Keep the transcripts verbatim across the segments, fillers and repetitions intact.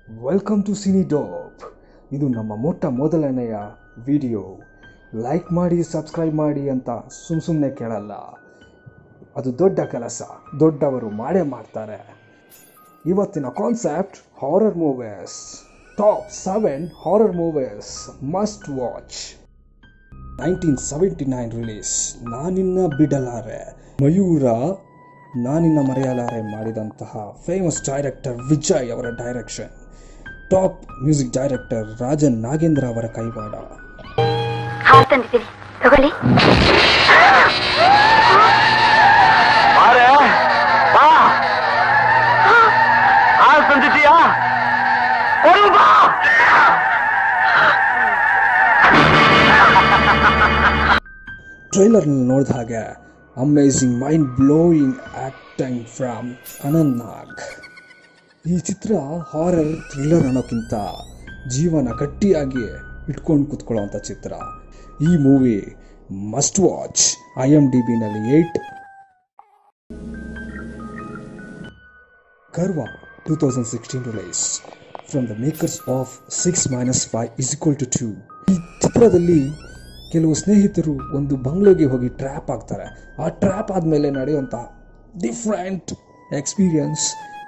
Welcome to cine ಡಾಪ್. ಇದು ನಮ್ಮ ಮೊಟ್ಟ ಮೊದಲನೆಯ ವಿಡಿಯೋ. ಲೈಕ್ ಮಾಡಿ ಸಬ್ಸ್ಕ್ರೈಬ್ ಮಾಡಿ ಅಂತ ಸುಮ್ಮ ಸುಮ್ಮನೆ ಕೇಳಲ್ಲ, ಅದು ದೊಡ್ಡ ಕೆಲಸ, ದೊಡ್ಡವರು ಮಾಡೇ ಮಾಡ್ತಾರೆ. ಇವತ್ತಿನ concept horror movies. Top seven horror movies must watch. Nineteen seventy nine release Naninna Bidalare, Mayura ನಾನಿನ್ನ ಮರೆಯಲಾರೆ ಮಾಡಿದಂತಹ ಫೇಮಸ್ ಡೈರೆಕ್ಟರ್ ವಿಜಯ್ ಅವರ direction. Top music director Rajan Nagendra ಅವರ ಕೈವಾಡ. ಟ್ರೈಲರ್ ನೋಡಿದ ಹಾಗೆ amazing mind blowing acting from Anant Nag. ಈ ಚಿತ್ರ ಹಾರರ್ ಥ್ರಿಲ್ಲರ್ ಅನ್ನೋಕ್ಕಿಂತ ಜೀವನ ಗಟ್ಟಿಯಾಗಿ ಇಟ್ಕೊಂಡು ಕೂತ್ಕೊಳ್ಳೋವಂಥ ಚಿತ್ರ. ಈ movie must watch. I M D ಬಿನಲ್ಲಿ eight. Karva two thousand sixteen release from the makers of six minus five is equal to two. ಈ ಚಿತ್ರದಲ್ಲಿ ಕೆಲವು ಸ್ನೇಹಿತರು ಒಂದು ಬಂಗ್ಲೆಗೆ ಹೋಗಿ ಟ್ರ್ಯಾಪ್ ಆಗ್ತಾರೆ. ಆ ಟ್ರ್ಯಾಪ್ ಆದಮೇಲೆ ನಡೆಯುವಂಥ ಡಿಫ್ರೆಂಟ್ ಎಕ್ಸ್ಪೀರಿಯನ್ಸ್.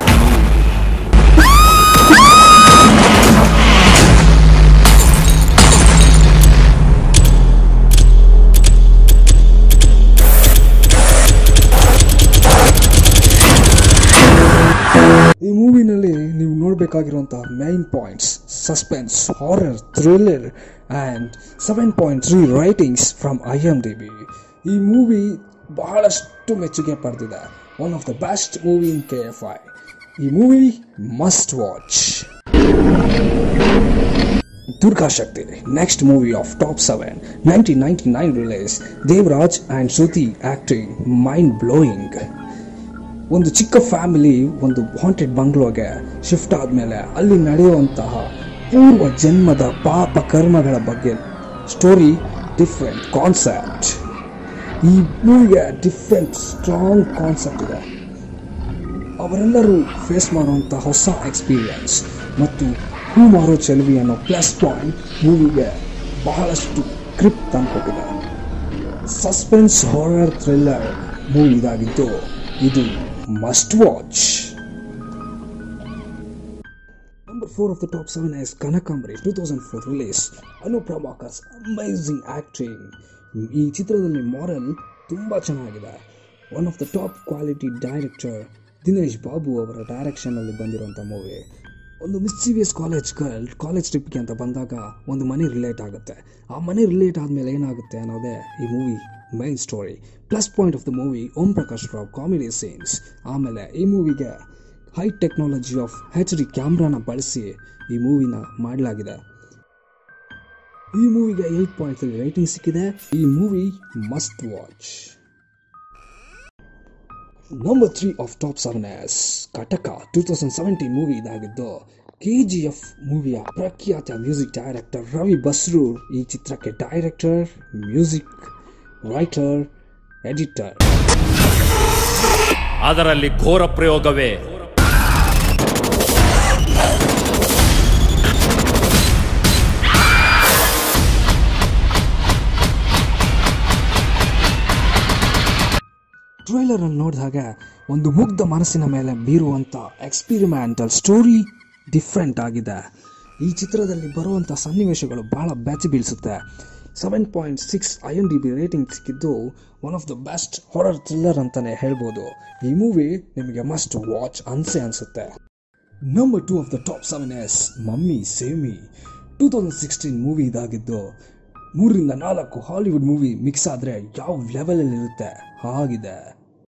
ಈ ಮೂವಿನಲ್ಲಿ ನೀವು ನೋಡಬೇಕಾಗಿರುವಂಥ main points suspense, horror, thriller and seven point three ratings from I M D B. ಈ ಮೂವಿ ಬಹಳಷ್ಟು ಮೆಚ್ಚುಗೆ ಪಡೆದಿದೆ. One of the best movie in K F I. ಈ movie must watch. Durga Shakti next movie of top seven. Nineteen ninety nine release. Devaraj and Shruti acting mind blowing. ಒಂದು ಚಿಕ್ಕ family ಒಂದು haunted ಬಂಗ್ಲೋಗೆ shift ಆದಮೇಲೆ ಅಲ್ಲಿ ನಡೆಯುವಂತಹ ಪೂರ್ವ ಜನ್ಮದ ಪಾಪ ಕರ್ಮಗಳ ಬಗ್ಗೆ ಸ್ಟೋರಿ. Different concept. ಈ ಮೂವಿಗೆ ಡಿಫ್ರೆಂಟ್ ಸ್ಟ್ರಾಂಗ್ ಕಾನ್ಸೆಪ್ಟ್ ಇದೆ. ಅವರೆಲ್ಲರೂ ಫೇಸ್ ಮಾಡುವಂಥ ಹೊಸ ಎಕ್ಸ್ಪೀರಿಯನ್ಸ್ ಮತ್ತು ಹೂ ಮಾರೋ ಚೆಲುವಿ ಅನ್ನೋ ಪ್ಲಸ್ ಪಾಯಿಂಟ್ ಮೂವಿಗೆ ಬಹಳಷ್ಟು ಗ್ರಿಪ್ ತಂದುಕೊಟ್ಟಿದೆ. ಸಸ್ಪೆನ್ಸ್ ಹಾರರ್ ಥ್ರಿಲ್ಲರ್ ಮೂವಿ ಇದಾಗಿದ್ದು ಇದು must watch. Number four of the top seven is Kannada two thousand four release. Anupam Prabhakar's amazing acting. ಈ ಚಿತ್ರದಲ್ಲಿ ಮಾರಲ್ ತುಂಬ ಚೆನ್ನಾಗಿದೆ. One of the top quality director Dinesh Babu ಅವರ ಡೈರೆಕ್ಷನಲ್ಲಿ ಬಂದಿರುವಂಥ ಮೂವಿ. ಒಂದು ಮಿಸ್ಚೀವಿಯಸ್ ಕಾಲೇಜ್ ಗರ್ಲ್ ಕಾಲೇಜ್ ಟ್ರಿಪ್ಗೆ ಅಂತ ಬಂದಾಗ ಒಂದು ಮನೆ ರಿಲೇಟ್ ಆಗುತ್ತೆ. ಆ ಮನೆ ರಿಲೇಟ್ ಆದಮೇಲೆ ಏನಾಗುತ್ತೆ ಅನ್ನೋದೇ ಈ movie main story. Plus point of the movie Om Prakash Rao comedy scenes. ಆಮೇಲೆ ಈ ಮೂವಿಗೆ high technology of H D ಕ್ಯಾಮ್ರಾನ ಬಳಸಿ ಈ ಮೂವಿನ ಮಾಡಲಾಗಿದೆ. ಈ ಮೂವಿಗೆ ಏಟ್ ಪಾಯಿಂಟ್ ತ್ರೀ ರೇಟಿಂಗ್ ಸಿಕ್ಕಿದೆ. ಈ movie must watch. Number three of top seven is Kataka two thousand seventeen movie ಇದಾಗಿದ್ದು ಕೆ ಜಿ ಎಫ್ ಮೂವಿಯ ಪ್ರಖ್ಯಾತ ಮ್ಯೂಸಿಕ್ ಡೈರೆಕ್ಟರ್ ರವಿ ಬಸ್ರೂರ್ ಈ ಚಿತ್ರಕ್ಕೆ ಡೈರೆಕ್ಟರ್, ಮ್ಯೂಸಿಕ್ ರೈಟರ್, ಎಡಿಟರ್. ಅದರಲ್ಲಿ ಘೋರ ಪ್ರಯೋಗವೇ ಟ್ರೈಲರ್ ಅನ್ನು ನೋಡಿದಾಗ ಒಂದು ಮುಗ್ಧ ಮನಸ್ಸಿನ ಮೇಲೆ ಬೀರುವಂಥ ಎಕ್ಸ್ಪಿರಿಮೆಂಟಲ್ ಸ್ಟೋರಿ ಡಿಫ್ರೆಂಟ್ ಆಗಿದೆ. ಈ ಚಿತ್ರದಲ್ಲಿ ಬರುವಂಥ ಸನ್ನಿವೇಶಗಳು ಬಹಳ ಬೆಚ್ಚಿ ಬೀಳಿಸುತ್ತೆ. Seven point six I N D B rating ಸಿಕ್ಕಿದ್ದು one of the best horror thriller ಅಂತಲೇ ಹೇಳ್ಬೋದು. ಈ ಮೂವಿ ನಿಮಗೆ ಮಸ್ಟ್ ವಾಚ್ ಅನ್ಸೆ ಅನಿಸುತ್ತೆ. Number two of the top seven is mummy save me two thousand sixteen movie ಇದಾಗಿದ್ದು ಮೂರರಿಂದ ನಾಲ್ಕು ಹಾಲಿವುಡ್ ಮೂವಿ ಮಿಕ್ಸ್ ಆದರೆ ಯಾವ ಲೆವೆಲಲ್ಲಿ ಇರುತ್ತೆ ಹಾಗಿದೆ.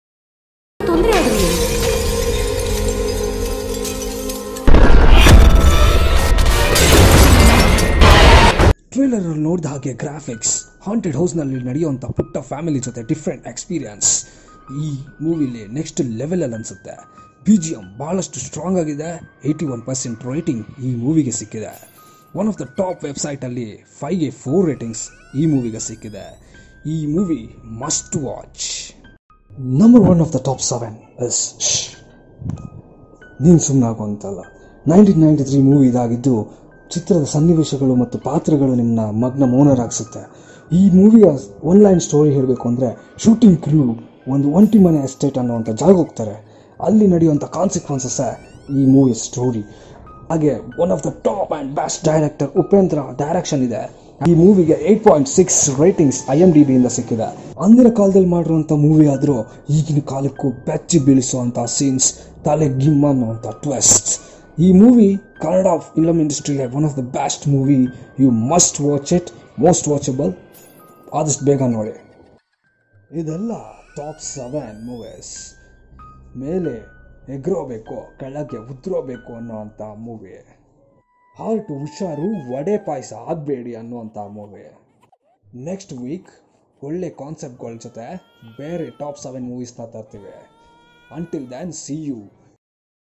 ಟ್ರೇಲರ್ ನೋಡಿದ ಹಾಗೆ ಗ್ರಾಫಿಕ್ಸ್, ಹಾಂಟೆಡ್ ಹೌಸ್ನಲ್ಲಿ ನಡೆಯುವಂಥ ಪುಟ್ಟ ಫ್ಯಾಮಿಲಿ ಜೊತೆ ಡಿಫ್ರೆಂಟ್ ಎಕ್ಸ್ಪೀರಿಯನ್ಸ್ ಈ ಮೂವಿಲಿ ನೆಕ್ಸ್ಟ್ ಲೆವೆಲಲ್ಲಿ ಅನಿಸುತ್ತೆ. ಬಿ ಜಿ ಎಮ್ ಭಾಳಷ್ಟು ಸ್ಟ್ರಾಂಗ್ ಆಗಿದೆ. ಏಯ್ಟಿ ಒನ್ ಪರ್ಸೆಂಟ್ ರೇಟಿಂಗ್ ಈ ಮೂವಿಗೆ ಸಿಕ್ಕಿದೆ. ಒನ್ ಆಫ್ ದ ಟಾಪ್ ವೆಬ್ಸೈಟಲ್ಲಿ ಫೈವ್ಗೆ ಫೋರ್ ರೇಟಿಂಗ್ಸ್ ಈ ಮೂವಿಗೆ ಸಿಕ್ಕಿದೆ. ಈ movie must watch. Number one of the top seven is ನೀನು ಸುಮ್ಮನಾಗು ಅಂತಲ್ಲ, ನೈನ್ಟೀನ್ ನೈಂಟಿ ತ್ರೀ ಮೂವಿ ಇದಾಗಿದ್ದು ಚಿತ್ರದ ಸನ್ನಿವೇಶಗಳು ಮತ್ತು ಪಾತ್ರಗಳು ನಿಮ್ಮನ್ನ ಮಗ್ನ ಮೌನರಾಗಿಸುತ್ತೆ. ಈ ಮೂವಿಯ ಒನ್ ಲೈನ್ ಸ್ಟೋರಿ ಹೇಳಬೇಕು ಅಂದರೆ, ಶೂಟಿಂಗ್ ಕ್ರೂ ಒಂದು ಒಂಟಿ ಮನೆ ಎಸ್ಟೇಟ್ ಅನ್ನುವಂಥ ಜಾಗ ಹೋಗ್ತಾರೆ. ಅಲ್ಲಿ ನಡೆಯುವಂಥ ಕಾನ್ಸಿಕ್ವೆನ್ಸಸ್ ಈ ಮೂವಿಯ ಸ್ಟೋರಿ. ಹಾಗೆ one of the top and best director Upendra direction ಇದೆ. ಈ ಮೂವಿಗೆ eight point six ratings I M D ಬಿಯಿಂದ ಸಿಕ್ಕಿದೆ. ಅಂದಿನ ಕಾಲದಲ್ಲಿ ಮಾಡಿರುವಂಥ ಮೂವಿ ಆದರೂ ಈಗಿನ ಕಾಲಕ್ಕೂ ಬೆಚ್ಚಿ ಬೀಳಿಸುವಂಥ ಸೀನ್ಸ್, ತಲೆ ಗಿಮ್ ಅನ್ನುವಂಥ ಟ್ವಿಸ್ಟ್. ಈ ಮೂವಿ ಕನ್ನಡ ಫಿಲಮ್ ಇಂಡಸ್ಟ್ರಿಯಲ್ಲೇ one of the best movie. You must watch it, most watchable. ಆದಷ್ಟು ಬೇಗ ನೋಡಿ. ಇದೆಲ್ಲ ಟಾಪ್ ಸೆವೆನ್ ಮೂವೀಸ್. ಮೇಲೆ ಎಗ್ರೋಬೇಕು, ಕೆಳಗೆ ಉದ್ರೋಬೇಕು ಅನ್ನೋವಂಥ ಮೂವಿ. ಹಾರ್ಟ್ ಹುಷಾರು, ವಡೆ ಪಾಯಸ ಆಗಬೇಡಿ ಅನ್ನುವಂಥ ಮೂವಿ. ನೆಕ್ಸ್ಟ್ ವೀಕ್ ಒಳ್ಳೆ ಕಾನ್ಸೆಪ್ಟ್ಗಳ ಜೊತೆ ಬೇರೆ ಟಾಪ್ ಸೆವೆನ್ ಮೂವೀಸ್ನ ತರ್ತೀವಿ. Until then see you.